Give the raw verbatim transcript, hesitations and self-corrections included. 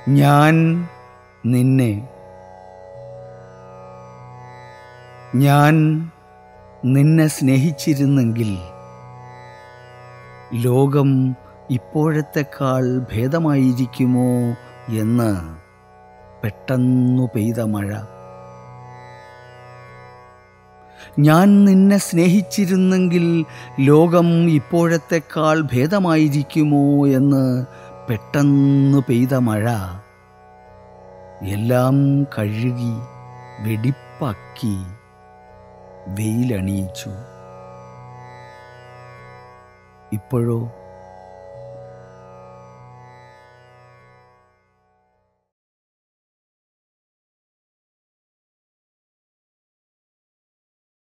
ഞാൻ നിന്നെ ഞാൻ നിന്നെ സ്നേഹിച്ചിരുന്നെങ്കിൽ ലോകം ഇപ്പോഴത്തെക്കാൾ ഭേദമായിരിക്കുമോ എന്ന് പെട്ടെന്നു പെയ്ത മഴ. ഞാൻ നിന്നെ സ്നേഹിച്ചിരുന്നെങ്കിൽ ലോകം ഇപ്പോഴത്തെക്കാൾ ഭേദമായിരിക്കുമോ എന്ന് പെട്ടെന്നു പെയ്ത മഴ എല്ലാം കഴുകി വെടിപ്പാക്കി വെയിലണിയിച്ചു. ഇപ്പോഴോ